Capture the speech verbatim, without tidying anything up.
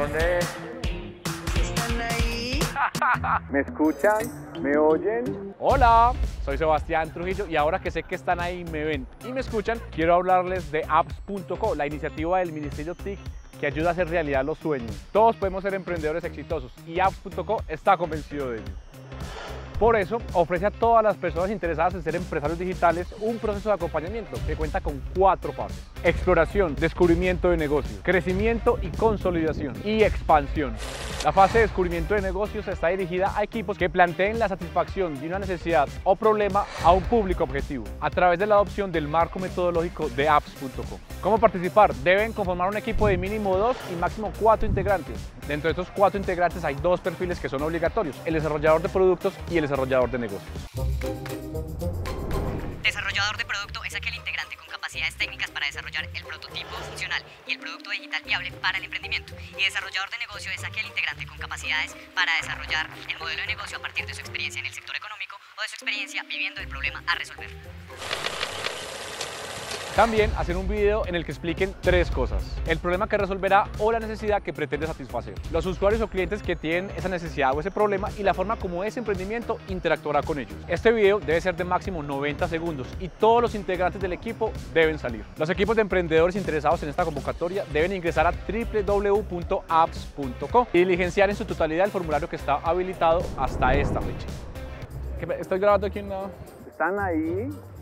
¿Dónde? ¿Están ahí? ¿Me escuchan? ¿Me oyen? Hola, soy Sebastián Trujillo y ahora que sé que están ahí, me ven y me escuchan, quiero hablarles de apps punto co, la iniciativa del Ministerio T I C que ayuda a hacer realidad los sueños. Todos podemos ser emprendedores exitosos y apps punto co está convencido de ello. Por eso, ofrece a todas las personas interesadas en ser empresarios digitales un proceso de acompañamiento que cuenta con cuatro fases: exploración, descubrimiento de negocios, crecimiento y consolidación, y expansión. La fase de descubrimiento de negocios está dirigida a equipos que planteen la satisfacción de una necesidad o problema a un público objetivo a través de la adopción del marco metodológico de apps punto co. ¿Cómo participar? Deben conformar un equipo de mínimo dos y máximo cuatro integrantes. Dentro de estos cuatro integrantes hay dos perfiles que son obligatorios: el desarrollador de productos y el desarrollador de negocios. Desarrollador de producto es aquel integrante con capacidades técnicas para desarrollar el prototipo funcional y el producto digital viable para el emprendimiento. Y desarrollador de negocio es aquel integrante con capacidades para desarrollar el modelo de negocio a partir de su experiencia en el sector económico o de su experiencia viviendo el problema a resolver. También hacer un video en el que expliquen tres cosas: el problema que resolverá o la necesidad que pretende satisfacer, los usuarios o clientes que tienen esa necesidad o ese problema y la forma como ese emprendimiento interactuará con ellos. Este video debe ser de máximo noventa segundos y todos los integrantes del equipo deben salir. Los equipos de emprendedores interesados en esta convocatoria deben ingresar a w w w punto apps punto co y diligenciar en su totalidad el formulario que está habilitado hasta esta fecha. Estoy grabando aquí en la... ¿Están ahí?